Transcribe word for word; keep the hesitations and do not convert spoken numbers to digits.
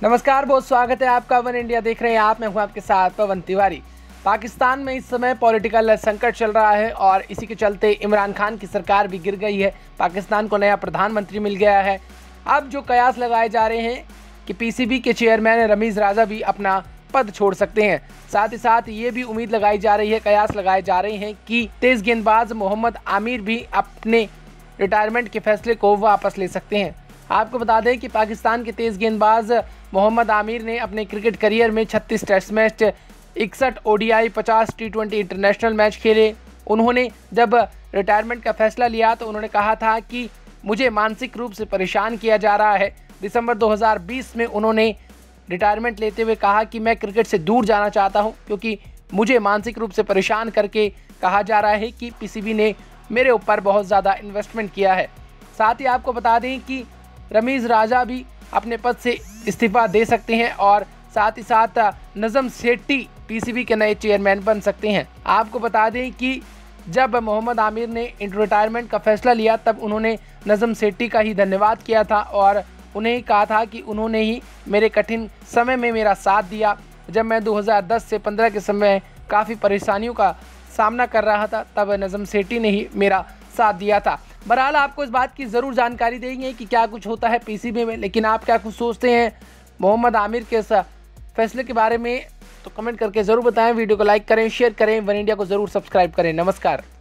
नमस्कार, बहुत स्वागत है आपका वन इंडिया देख रहे हैं आप। मैं हूं आपके साथ पवन तिवारी। पाकिस्तान में इस समय पॉलिटिकल संकट चल रहा है और इसी के चलते इमरान खान की सरकार भी गिर गई है। पाकिस्तान को नया प्रधानमंत्री मिल गया है। अब जो कयास लगाए जा रहे हैं कि पीसीबी के चेयरमैन रमीज़ राजा भी अपना पद छोड़ सकते हैं। साथ ही साथ ये भी उम्मीद लगाई जा रही है, कयास लगाए जा रहे हैं कि तेज गेंदबाज मोहम्मद आमिर भी अपने रिटायरमेंट के फैसले को वापस ले सकते हैं। आपको बता दें कि पाकिस्तान के तेज गेंदबाज मोहम्मद आमिर ने अपने क्रिकेट करियर में छत्तीस टेस्ट मैच, इकसठ ओडीआई, पचास टी ट्वेंटी इंटरनेशनल मैच खेले। उन्होंने जब रिटायरमेंट का फैसला लिया तो उन्होंने कहा था कि मुझे मानसिक रूप से परेशान किया जा रहा है। दिसंबर दो हज़ार बीस में उन्होंने रिटायरमेंट लेते हुए कहा कि मैं क्रिकेट से दूर जाना चाहता हूं क्योंकि मुझे मानसिक रूप से परेशान करके कहा जा रहा है कि पीसीबी ने मेरे ऊपर बहुत ज़्यादा इन्वेस्टमेंट किया है। साथ ही आपको बता दें कि रमीज़ राजा भी अपने पद से इस्तीफा दे सकते हैं और साथ ही साथ नज़म सेठी पीसीबी के नए चेयरमैन बन सकते हैं। आपको बता दें कि जब मोहम्मद आमिर ने रिटायरमेंट का फैसला लिया तब उन्होंने नज़म सेठी का ही धन्यवाद किया था और उन्हें ही कहा था कि उन्होंने ही मेरे कठिन समय में मेरा साथ दिया। जब मैं दो हज़ार दस से पंद्रह के समय काफ़ी परेशानियों का सामना कर रहा था तब नज़म सेठी ने ही मेरा साथ दिया था। बहरहाल आपको इस बात की ज़रूर जानकारी देंगे कि क्या कुछ होता है पीसीबी में, लेकिन आप क्या कुछ सोचते हैं मोहम्मद आमिर के इस फैसले के बारे में तो कमेंट करके ज़रूर बताएं। वीडियो को लाइक करें, शेयर करें, वन इंडिया को ज़रूर सब्सक्राइब करें। नमस्कार।